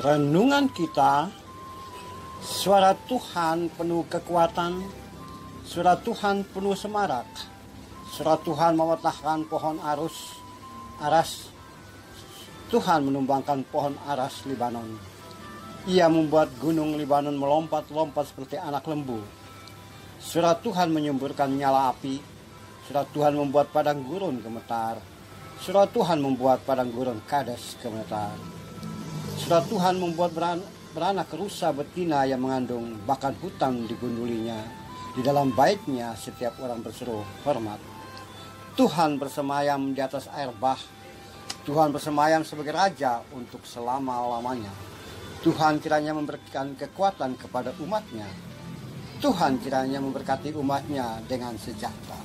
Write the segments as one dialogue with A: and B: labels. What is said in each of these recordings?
A: Renungan kita, suara Tuhan penuh kekuatan, suara Tuhan penuh semarak, suara Tuhan mematahkan pohon aras, Tuhan menumbangkan pohon aras Libanon. Ia membuat gunung Libanon melompat-lompat seperti anak lembu. Suara Tuhan menyemburkan nyala api, suara Tuhan membuat padang gurun gemetar, suara Tuhan membuat padang gurun Kades gemetar. Suara Tuhan membuat beranak rusa betina yang mengandung, bahkan hutan digundulinya. Di dalam baitnya setiap orang berseru hormat. Tuhan bersemayam di atas air bah. Tuhan bersemayam sebagai raja untuk selama-lamanya. Tuhan kiranya memberikan kekuatan kepada umatnya. Tuhan kiranya memberkati umatnya dengan sejahtera.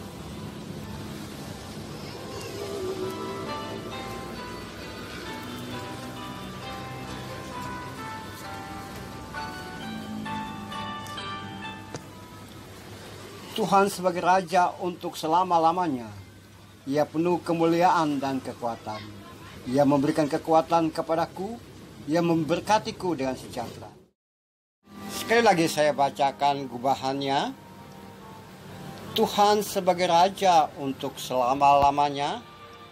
A: Tuhan sebagai Raja untuk selama-lamanya. Ia penuh kemuliaan dan kekuatan. Ia memberikan kekuatan kepadaku. Ia memberkatiku dengan sejahtera. Sekali lagi saya bacakan gubahannya. Tuhan sebagai Raja untuk selama-lamanya.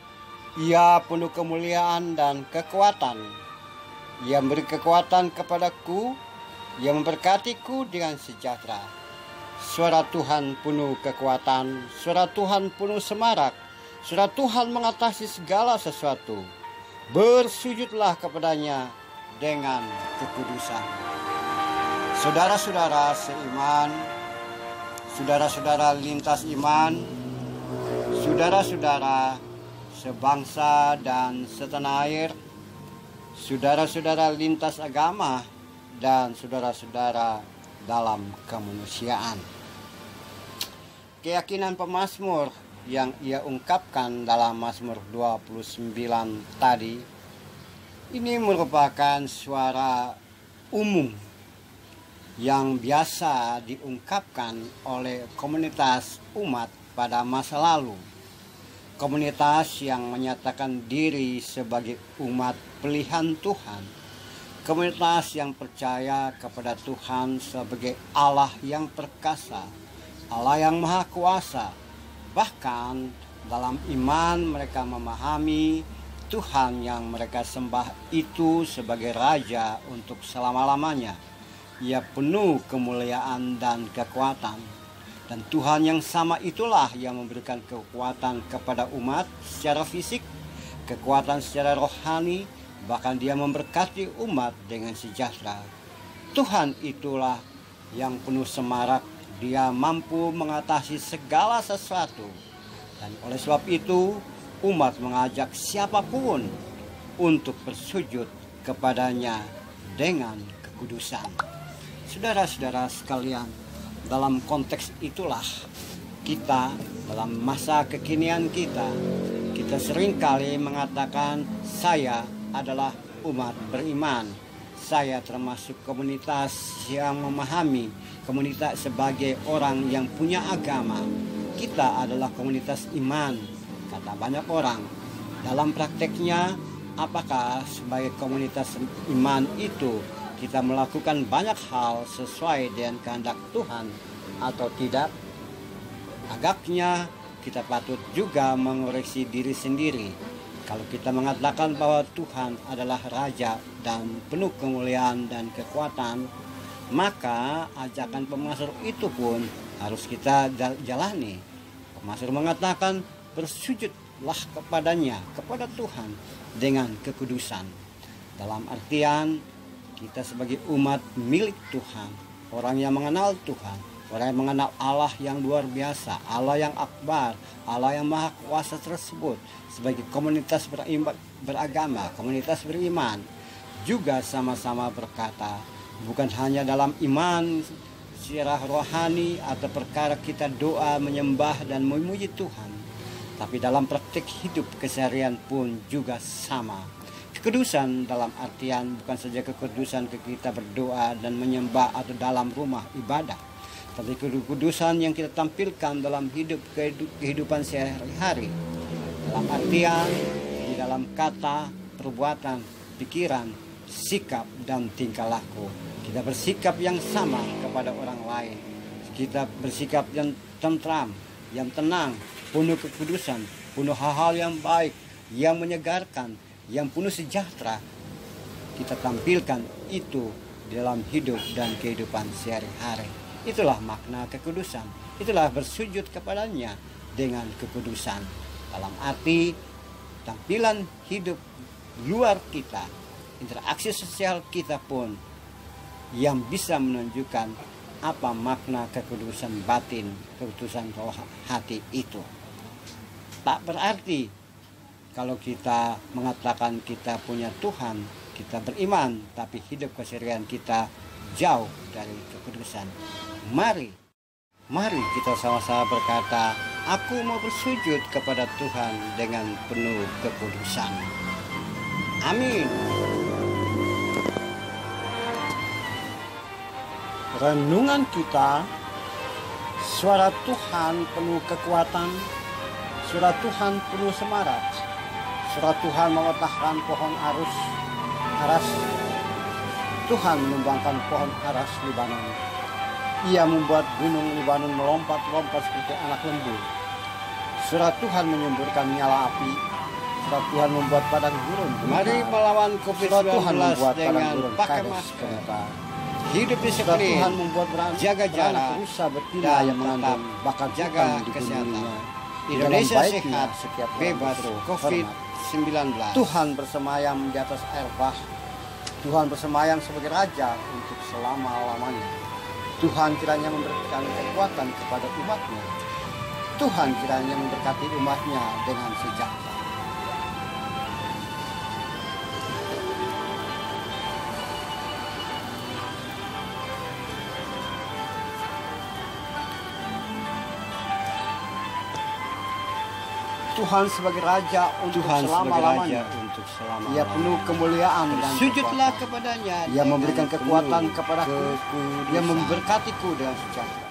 A: Ia penuh kemuliaan dan kekuatan. Ia memberi kekuatan kepadaku. Ia memberkatiku dengan sejahtera. Suara Tuhan penuh kekuatan, suara Tuhan penuh semarak, suara Tuhan mengatasi segala sesuatu. Bersujudlah kepadanya dengan kekudusan. Saudara-saudara seiman, saudara-saudara lintas iman, saudara-saudara sebangsa dan setanah air, saudara-saudara lintas agama, dan saudara-saudara dalam kemanusiaan. Keyakinan pemazmur yang ia ungkapkan dalam Mazmur 29 tadi, ini merupakan suara umum yang biasa diungkapkan oleh komunitas umat pada masa lalu. Komunitas yang menyatakan diri sebagai umat pilihan Tuhan. Komunitas yang percaya kepada Tuhan sebagai Allah yang perkasa, Allah yang maha kuasa. Bahkan dalam iman mereka memahami Tuhan yang mereka sembah itu sebagai Raja untuk selama-lamanya. Ia penuh kemuliaan dan kekuatan. Dan Tuhan yang sama itulah yang memberikan kekuatan kepada umat secara fisik, kekuatan secara rohani, bahkan dia memberkati umat dengan sejahtera. Tuhan itulah yang penuh semarak. Dia mampu mengatasi segala sesuatu. Dan oleh sebab itu, umat mengajak siapapun untuk bersujud kepadanya dengan kekudusan. Saudara-saudara sekalian, dalam konteks itulah kita dalam masa kekinian kita seringkali mengatakan saya adalah umat beriman. Saya termasuk komunitas yang memahami, komunitas sebagai orang yang punya agama. Kita adalah komunitas iman, kata banyak orang. Dalam prakteknya, apakah sebagai komunitas iman itu kita melakukan banyak hal sesuai dengan kehendak Tuhan atau tidak? Agaknya kita patut juga mengoreksi diri sendiri. Kalau kita mengatakan bahwa Tuhan adalah Raja dan penuh kemuliaan dan kekuatan, maka ajakan pemazmur itu pun harus kita jalani. Pemazmur mengatakan bersujudlah kepadanya, kepada Tuhan dengan kekudusan. Dalam artian kita sebagai umat milik Tuhan, orang yang mengenal Tuhan, orang yang mengenal Allah yang luar biasa, Allah yang akbar, Allah yang maha kuasa tersebut, sebagai komunitas beragama, komunitas beriman, juga sama-sama berkata, bukan hanya dalam iman secara rohani atau perkara kita doa, menyembah dan memuji Tuhan, tapi dalam praktik hidup keseharian pun juga sama. Kekudusan dalam artian bukan saja kekudusan kita berdoa dan menyembah atau dalam rumah ibadah, tapi kekudusan yang kita tampilkan dalam kehidupan sehari-hari. Dalam artian di dalam kata, perbuatan, pikiran, sikap dan tingkah laku. Kita bersikap yang sama kepada orang lain. Kita bersikap yang tentram, yang tenang, penuh kekudusan, penuh hal-hal yang baik, yang menyegarkan, yang penuh sejahtera. Kita tampilkan itu dalam hidup dan kehidupan sehari-hari. Itulah makna kekudusan. Itulah bersujud kepadanya dengan kekudusan. Dalam arti tampilan hidup luar kita, interaksi sosial kita pun yang bisa menunjukkan apa makna kekudusan batin, kekudusan roh hati itu. Tak berarti kalau kita mengatakan kita punya Tuhan, kita beriman, tapi hidup keseharian kita jauh dari kekudusan. Mari kita sama-sama berkata, aku mau bersujud kepada Tuhan dengan penuh kekudusan. Amin. Renungan kita, suara Tuhan penuh kekuatan, suara Tuhan penuh semarak, suara Tuhan mematahkan pohon aras. Tuhan menumbangkan pohon aras Libanon. Ia membuat gunung Libanon melompat-lompat seperti anak lembu. Suara Tuhan menyemburkan nyala api. Suara Tuhan membuat padang gurun. Mari melawan COVID-19 dengan pakai masker. Hidup disiplin, Tuhan membuat jaga jarak, berusaha bertindak yang mengandung bakal jaga kesehatan. Indonesia sehat, bebas COVID-19. Tuhan bersemayam di atas air bah. Tuhan bersemayam sebagai Raja untuk selama-lamanya. Tuhan kiranya memberikan kekuatan kepada umatnya. Tuhan kiranya memberkati umatnya dengan sejahtera. Tuhan sebagai Raja untuk selama-lamanya. Ia penuh kemuliaan dan sujudlah kepadanya. Ia memberikan kekuatan kepadaku. Ia memberkatiku dengan sejahtera.